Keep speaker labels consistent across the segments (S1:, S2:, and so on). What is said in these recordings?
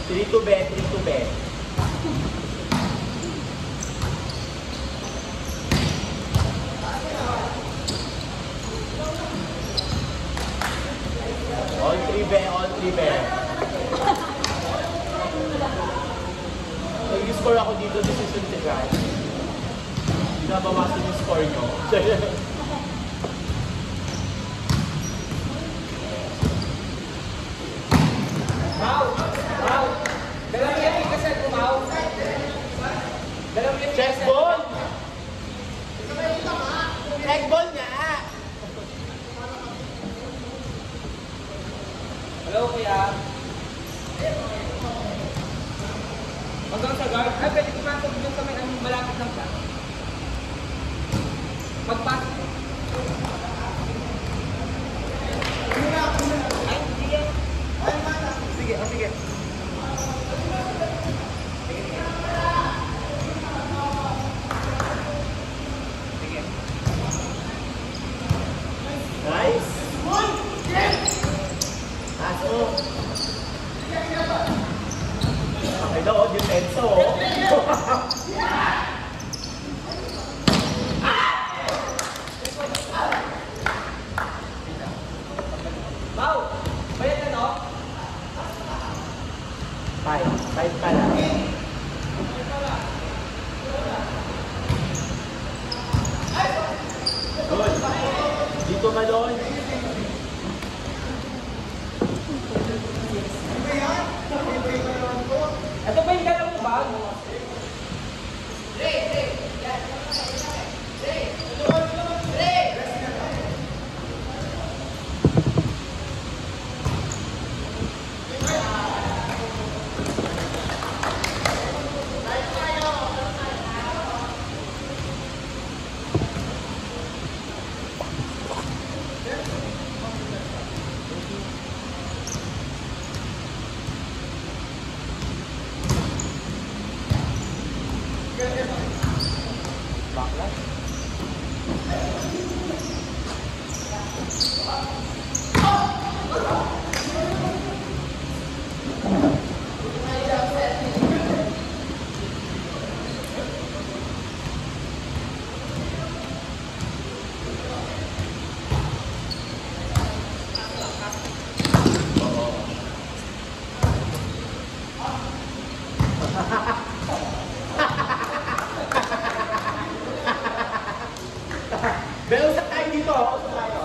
S1: 3 to bed, 3 to bed. All 3 bed, all 3 bed. Nag-score ako dito, decision to guys. Binabawasan yung score nyo. Check ball! Check ball nga!
S2: Hello, kuya. Hanggang sa guard. Ay, pwede pumasok dun sa may malapit ng plan. Pagpasok. Ay, sige. Sige, sige.
S1: Nice! Aso! Okay daw, depensa oh!
S2: Wow! Bayad na, no?
S1: 5 pala. Good! Dito Malon!
S2: Ito ba yung dalawang bag?
S1: Baklas? Bel, usap tayo dito. Usap tayo.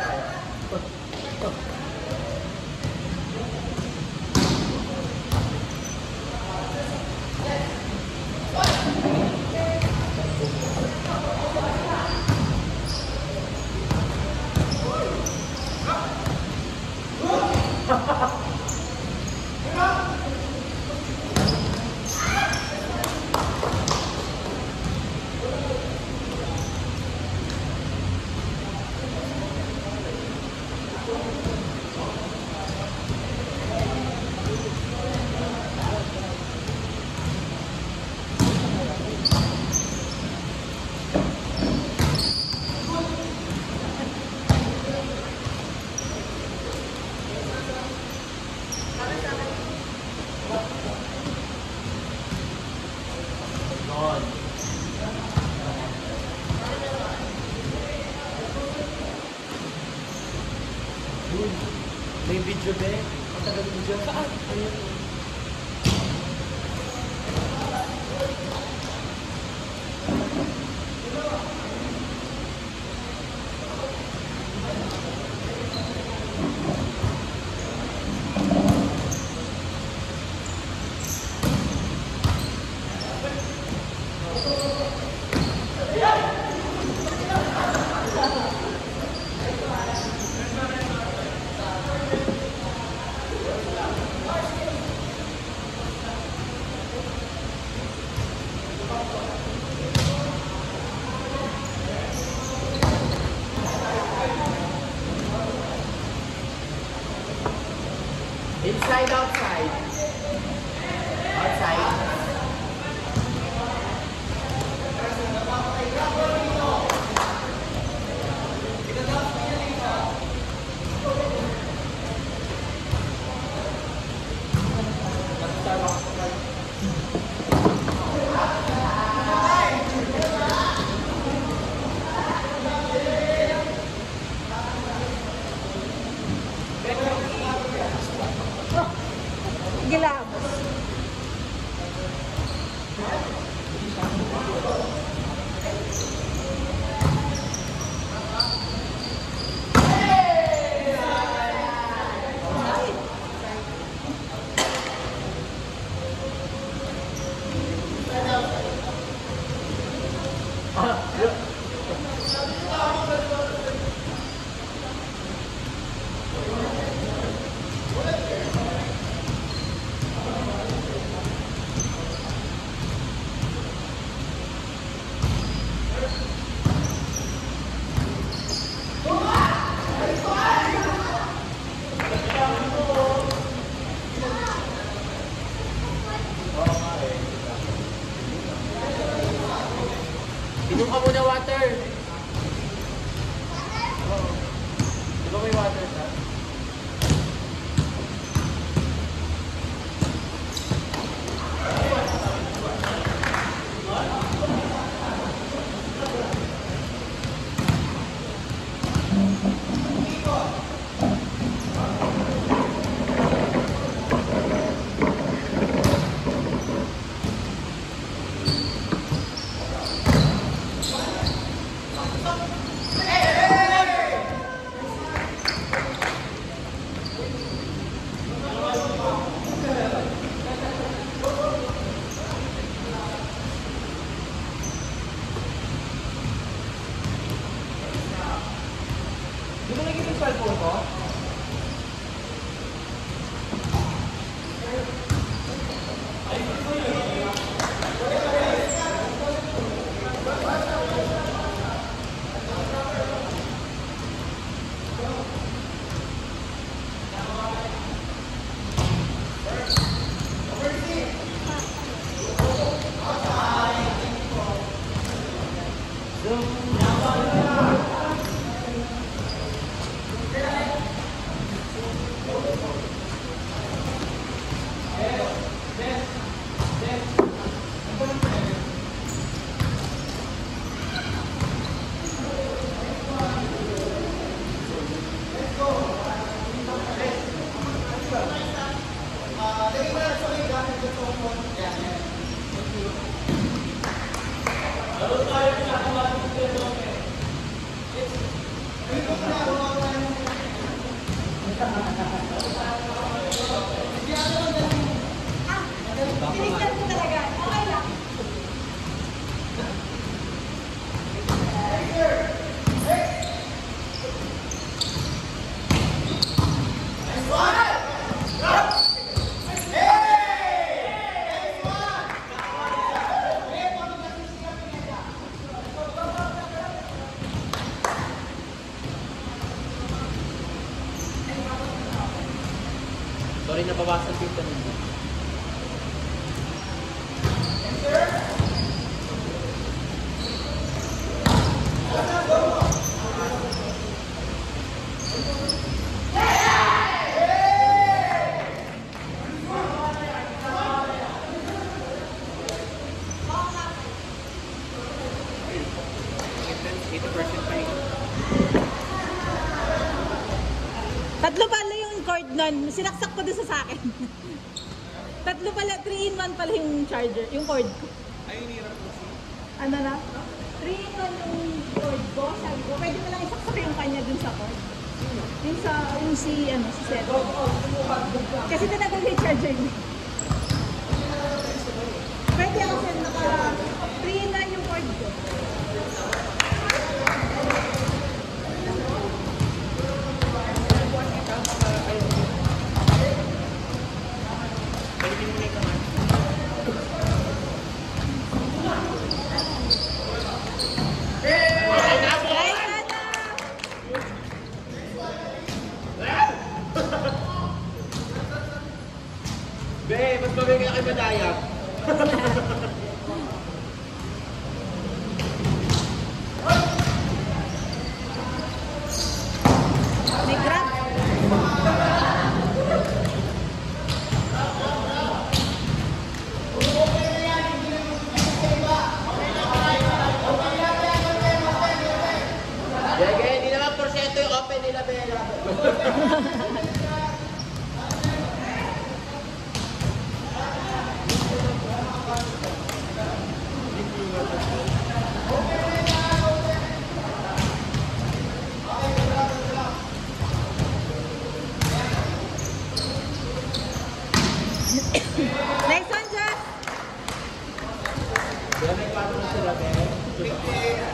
S1: May video ba? Matagal video. Saan? Ayun. Inside, outside. Outside.
S3: Sige lang.
S1: Inom ka muna water. Oo. Di ba may water ka?
S2: Di ba naging yung cellphone ko?
S3: Tinignan ko talaga. Okay lang.
S1: Sorry, nabawasan dito nito.
S3: Tatlo pala yung cord nun. Sinaksak ko doon sa akin. Tatlo pala, 3-in-1 pala yung charger, yung cord ko.
S2: Ay, hinirap ko siya.
S3: Ano na? 3-in-1 yung cord ko. Sabi ko, pwede mo lang isaksak yung kanya dun sa cord. Yung si Seth. Kasi tinagal yung charger niya. Pwede ako siya naka 3-in-1 yung cord ko.
S1: Be, mas mabigay kay Madaya.
S3: May grab.
S1: Gege, hindi naman porsyento yung open nila, Bella.
S3: Next one, Josh.
S1: Kaya may 4 na sila, be.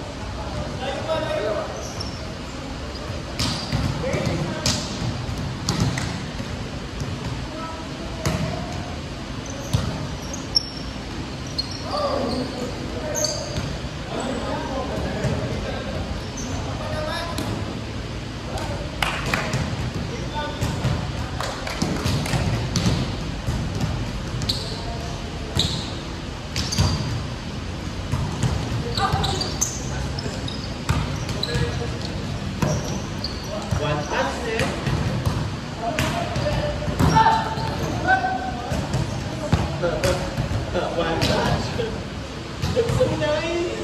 S1: One touch, eh? One touch. It's so nice.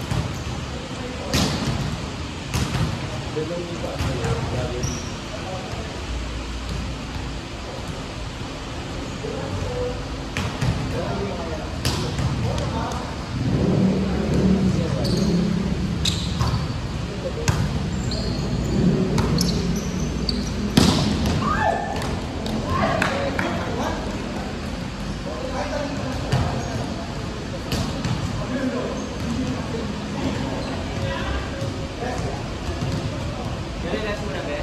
S2: Relax muna, be.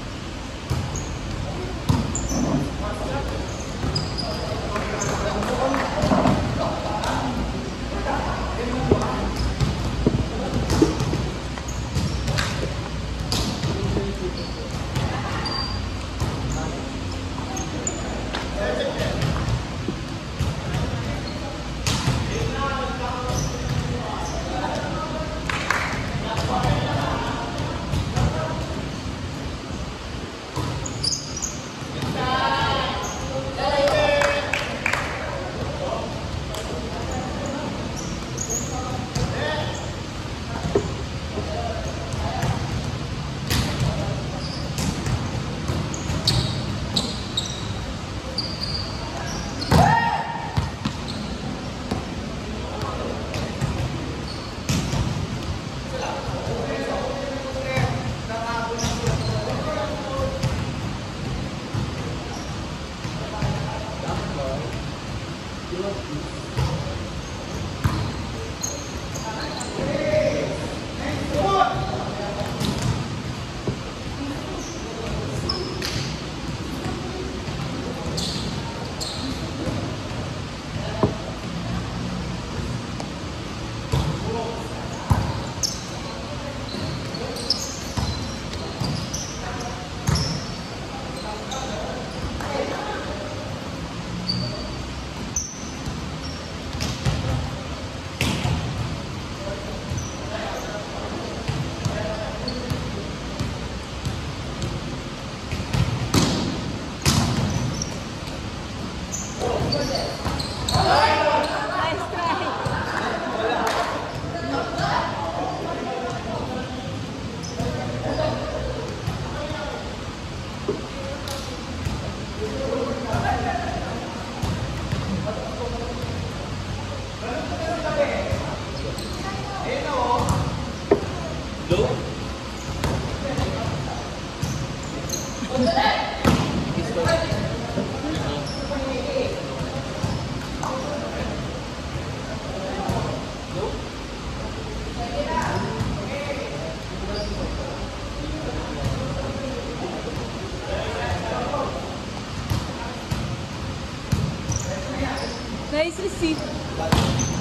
S3: Nice try.
S1: Low.
S3: Nice receive.